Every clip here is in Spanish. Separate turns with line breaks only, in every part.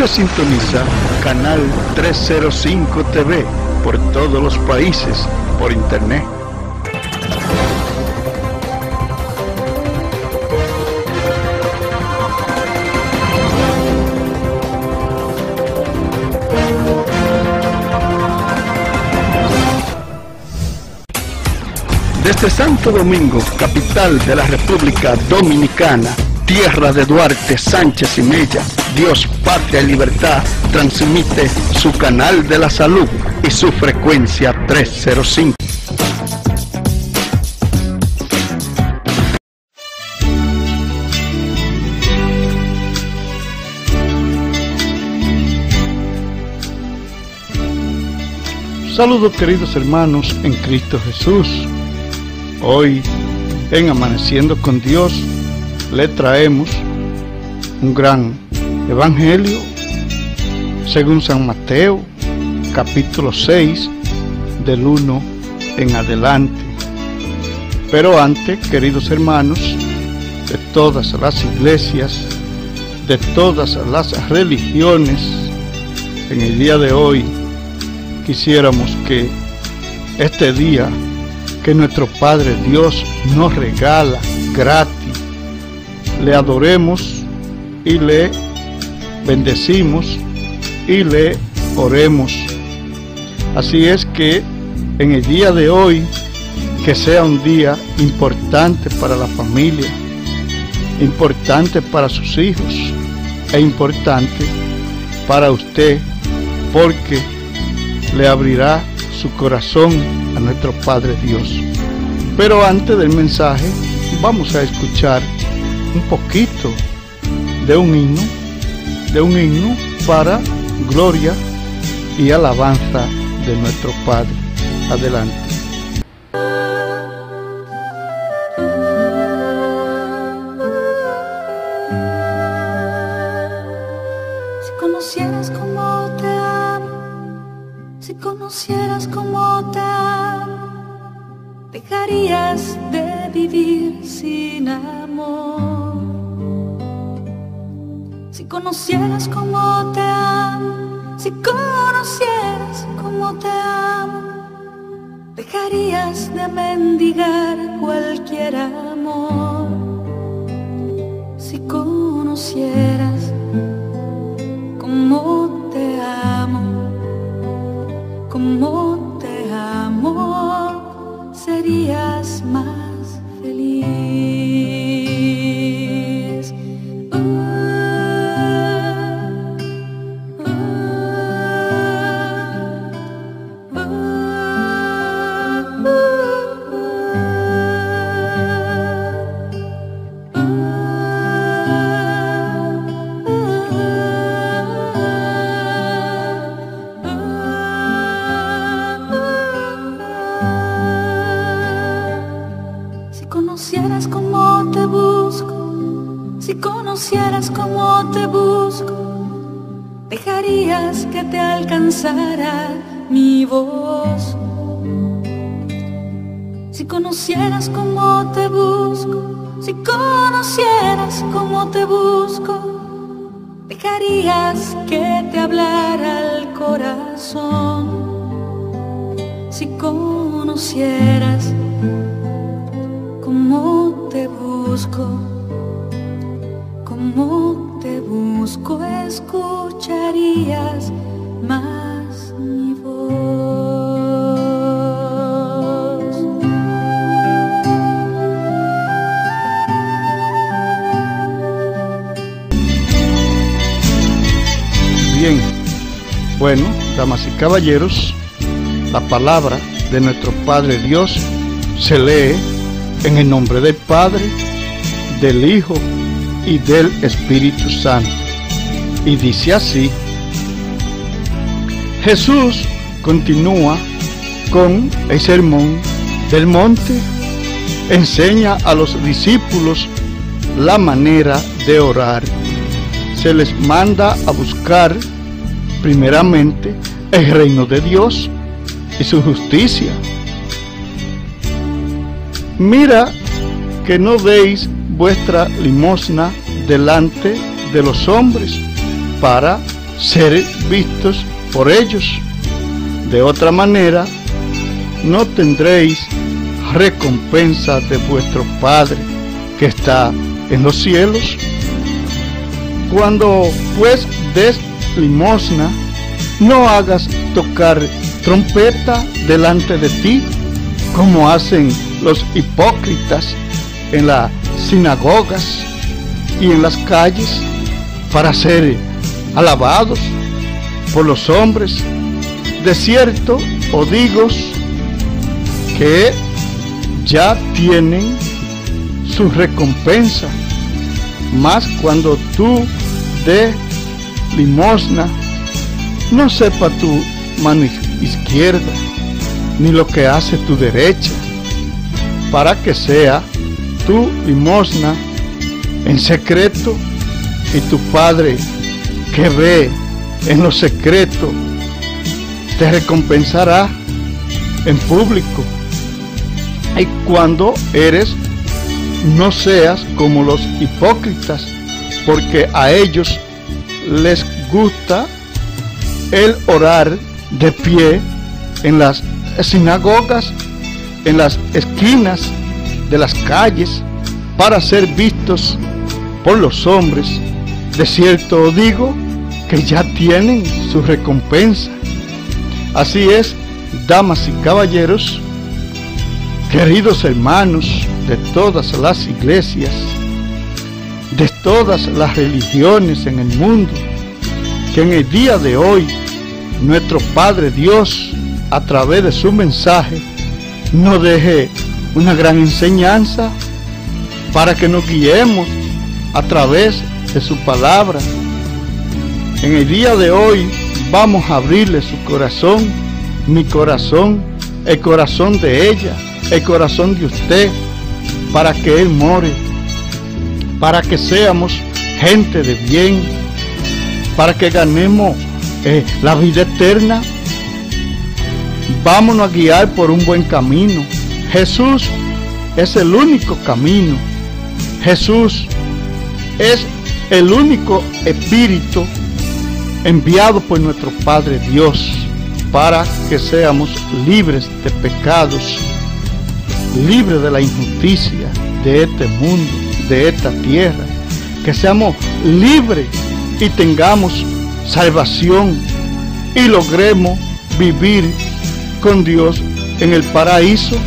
Usted sintoniza Canal 305 TV por todos los países, por internet. Desde Santo Domingo, capital de la República Dominicana, tierra de Duarte, Sánchez y Mella, Dios, Patria y Libertad, transmite su canal de la salud y su frecuencia 305. Saludos queridos hermanos en Cristo Jesús. Hoy en Amaneciendo con Dios le traemos un gran evangelio según San Mateo, capítulo 6, del 1 en adelante. Pero antes, queridos hermanos, de todas las iglesias, de todas las religiones, en el día de hoy quisiéramos que este día que nuestro Padre Dios nos regala gratis, le adoremos y le bendecimos y le oremos. Así es que en el día de hoy, que sea un día importante para la familia, importante para sus hijos e importante para usted, porque le abrirá su corazón a nuestro Padre Dios. Pero antes del mensaje vamos a escuchar un poquito de un himno para gloria y alabanza de nuestro Padre. Adelante.
Si conocieras cómo te amo, si conocieras cómo te amo, dejarías de vivir sin amor. Si conocieras cómo te amo, si conocieras cómo te amo, dejarías de mendigar cualquier amor. Si conocieras cómo te amo, cómo te amo, serías más feliz. Si conocieras cómo te busco, dejarías que te alcanzara mi voz. Si conocieras cómo te busco, si conocieras cómo te busco, dejarías que te hablara el corazón. Si conocieras cómo te busco, cómo te busco, escucharías más mi voz.
Bien, bueno, damas y caballeros, la palabra de nuestro Padre Dios se lee en el nombre del Padre, del Hijo y del Espíritu Santo. Y dice así: Jesús continúa con el sermón del monte, enseña a los discípulos la manera de orar. Se les manda a buscar primeramente el reino de Dios y su justicia. Mira que no deis vuestra limosna delante de los hombres para ser vistos por ellos. De otra manera, no tendréis recompensa de vuestro Padre que está en los cielos. Cuando pues des limosna, no hagas tocar trompeta delante de ti, como hacen los hipócritas en las sinagogas y en las calles, para ser alabados por los hombres. De cierto os digo que ya tienen su recompensa. Mas cuando tú des limosna, no sepa tu mano izquierda ni lo que hace tu derecha, para que sea tu limosna en secreto, y tu Padre que ve en lo secreto te recompensará en público. Y cuando eres, no seas como los hipócritas, porque a ellos les gusta el orar de pie en las sinagogas, en las esquinas de las calles, para ser vistos por los hombres. De cierto os digo que ya tienen su recompensa. Así es, damas y caballeros, queridos hermanos de todas las iglesias, de todas las religiones en el mundo, que en el día de hoy nuestro Padre Dios, a través de su mensaje, nos deje una gran enseñanza para que nos guiemos a través de su palabra. En el día de hoy vamos a abrirle su corazón, mi corazón, el corazón de ella, el corazón de usted, para que Él more, para que seamos gente de bien, para que ganemos la vida eterna. Vámonos a guiar por un buen camino. Jesús es el único camino. Jesús es el único Espíritu enviado por nuestro Padre Dios, para que seamos libres de pecados, libres de la injusticia de este mundo, de esta tierra, que seamos libres y tengamos salvación y logremos vivir con Dios en el paraíso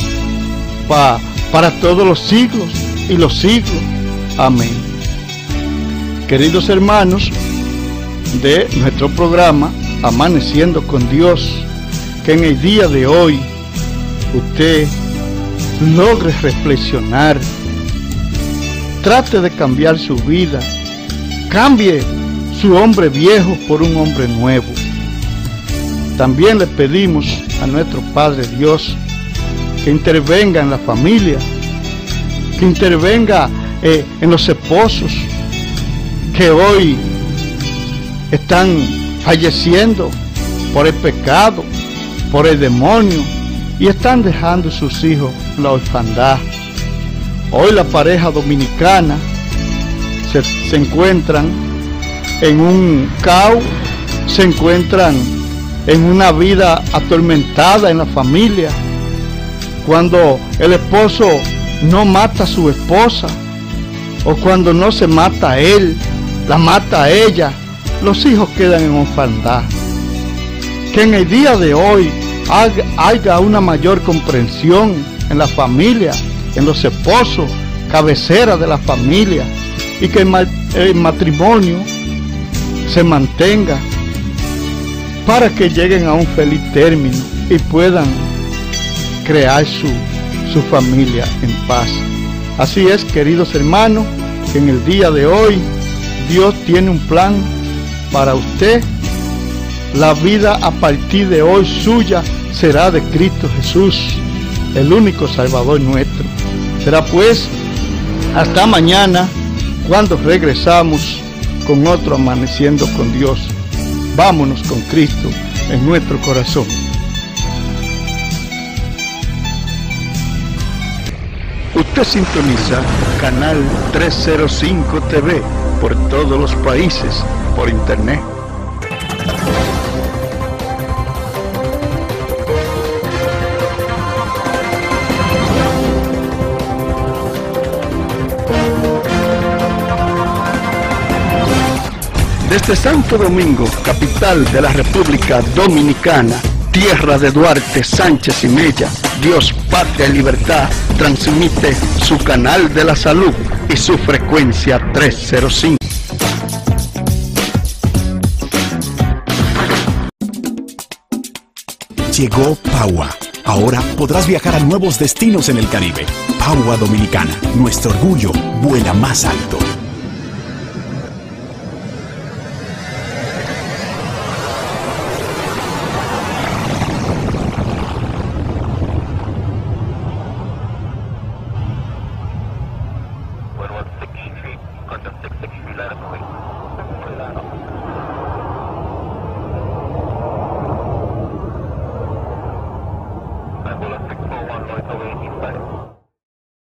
para todos los siglos y los siglos. Amén. Queridos hermanos de nuestro programa Amaneciendo con Dios, que en el día de hoy usted logre reflexionar, trate de cambiar su vida, cambie su hombre viejo por un hombre nuevo. También le pedimos a nuestro Padre Dios que intervenga en la familia, que intervenga en los esposos que hoy están falleciendo por el pecado, por el demonio, y están dejando sus hijos en la orfandad. Hoy la pareja dominicana se encuentran en un caos, se encuentran en una vida atormentada en la familia. Cuando el esposo no mata a su esposa, o cuando no se mata a él, la mata a ella, los hijos quedan en orfandad. Que en el día de hoy haya una mayor comprensión en la familia, en los esposos, cabecera de la familia, y que el matrimonio se mantenga para que lleguen a un feliz término y puedan crear su familia en paz. Así es, queridos hermanos, que en el día de hoy Dios tiene un plan para usted. La vida a partir de hoy suya será de Cristo Jesús, el único Salvador nuestro. Será pues hasta mañana, cuando regresamos con otro Amaneciendo con Dios. Vámonos con Cristo en nuestro corazón. Usted sintoniza Canal 305 TV por todos los países por internet. Desde Santo Domingo, capital de la República Dominicana, tierra de Duarte, Sánchez y Mella, Dios, Patria y Libertad, transmite su canal de la salud y su frecuencia 305.
Llegó Paua. Ahora podrás viajar a nuevos destinos en el Caribe. Paua Dominicana, nuestro orgullo, vuela más alto.